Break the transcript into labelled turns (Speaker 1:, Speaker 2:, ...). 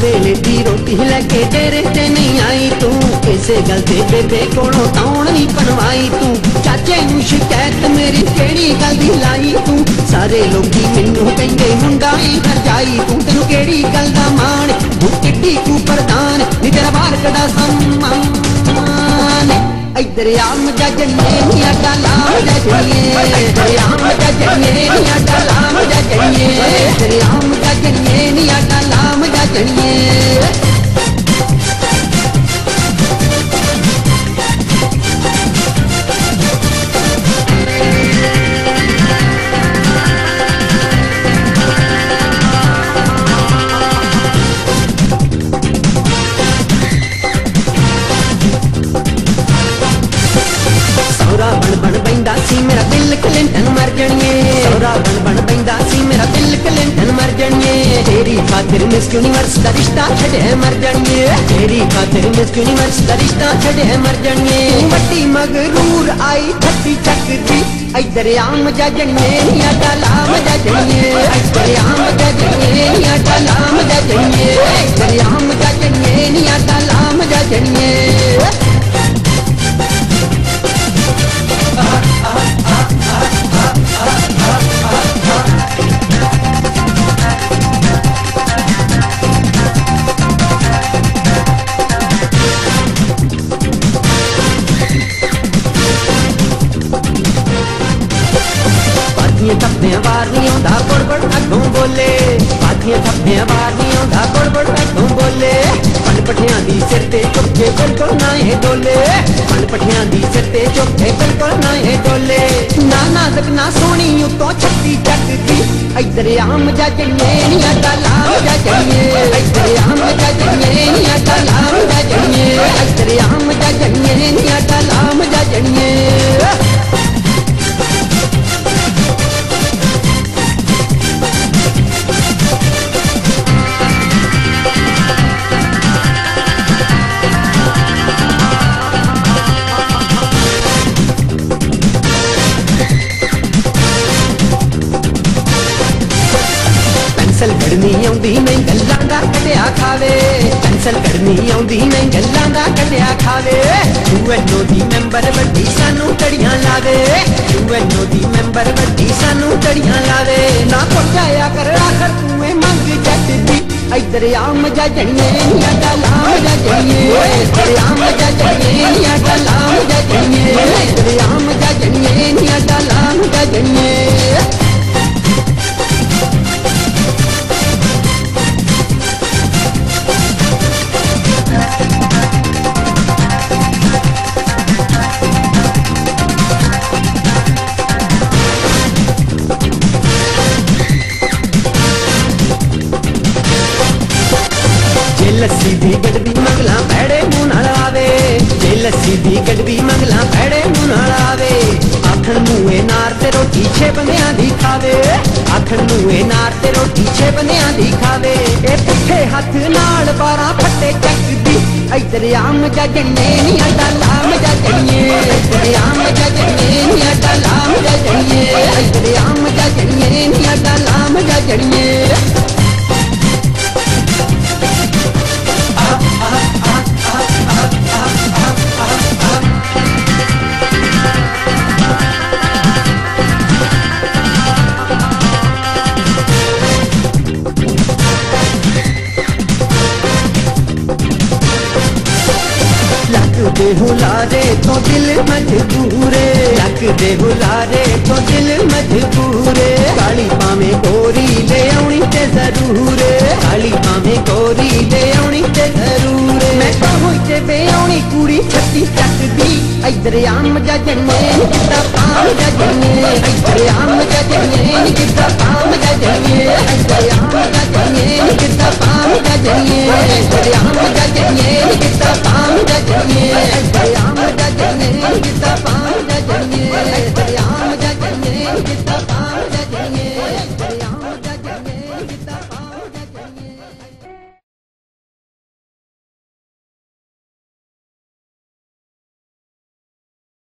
Speaker 1: वेले दी रोटी लैके डेरे ते नहीं आई तू, इसे गल ते बेबे कोलों तौण नहीं बनवाई तू। चाचे नूं शिकायत मेरी केड़ी गल दी लाई तू, सारे लोगी मैनू कहंदे मुंडा ही भरजाई तू। तेनू केड़ी गल दा मान, तू किड्डी कू प्रधान, नी तेरा बाहर कड़ा सम्मान। इधर आम जा जन्ने नी आटा लाम जा जन्ने, इधर आम जा जन्ने नी आटा लाम जा जन्ने, इधर आम जा जन्ने नी आटा लाम जा जन्ने। बन बैंदा सी मेरा बिल क्लिंटन मर जणिए, सौरा बन बैंदा सी मेरा बिल क्लिंटन मर जणिए। तेरी खातिर मिस यूनिवर्स दा रिश्ता छड़े मर जणिए, तेरी खातिर मिस यूनिवर्स दा रिश्ता छड़े मर जणिए। वड्डी मगरूर आई छट्टी चकदी, इधर आम जा जणिए नी आटा लाम जा जणिए, इधर आम जा जणिए नी आटा लाम जा जणिए, इधर आम जा जणिए नी आटा लाम जा जणिए। थप्पियां बार नहीं आंदा बुड़ अगों बोले, बादियां थप्पियां बार नहीं आंदा बुड़ अगों बोले। पन पठियां दी सिर ते चुके बिल्कुल ना ये डोले, पन पठियां दी सिर ते चुके बिल्कुल ना ये डोले। ना नाजुक ना सोहनी उतों छत्ती चकदी, इधर आम जा जणिए नी आटा लाम जा जणिए, इधर आम जा जणिए नी आटा लाम जा जणिए, इधर आम जा जणिए नी आटा लाम जा जणिए। पेंसिल कड़नी आउंदी नहीं गल्लां दा कटिया खावे, पेंसिल कड़नी आउंदी नहीं गल्लां दा कटिया खावे। यूएनओ दी मेंबर वड्डी सानू तड़ियां लावे, यूएनओ दी मेंबर वड्डी सानू तड़ियां लावे। ना पहुंचाया कर आखर तूए मंग जट दी, इधर आम जा जणिए नी आटा लाम जा जणिए, इधर आम जा जणिए नी आटा लाम जा जणिए, इधर आम जा जणिए नी आटा लाम जा जणिए। लस्सी दी गड़बी मंगला पैड़े मुंह नाल आवे, जे लस्सी दी गड़बी मंगला पैड़े मुंह नाल आवे। आखण मुए नार ते रोटी छे बंदियां दी खावे, आखण मुए नार ते रोटी छे बंदियां दी खावे। ए पुट्ठे हथ नाल 12 फट्टे चकदी, इधर आम जा जणिए नी आटा लाम जा जणिए, इधर आम जा जणिए नी आटा लाम जा जणिए, इधर आम जा जणिए नी आटा लाम जा जणिए। दे हुलारे तो दिल मजबूरे, लक दे हुलारे तो दिल मजबूरे। काली पावे गोरी ले आउणी ते जरूरे, काली पावे गोरी ले आउणी ते जरूरे। मैं तो होई ते बेआउणी कुड़ी छत्ती चकदी, इधर आम जा जणिए नी किदा पाम जा जणिए, इधर आम जा जणिए नी किदा पाम जा जणिए, इधर आम जा जणिए नी किदा पाम जा जणिए, इधर आम जा जणिए नी किदा पाम जा जणिए, इधर आम जा जणिए नी किदा पाम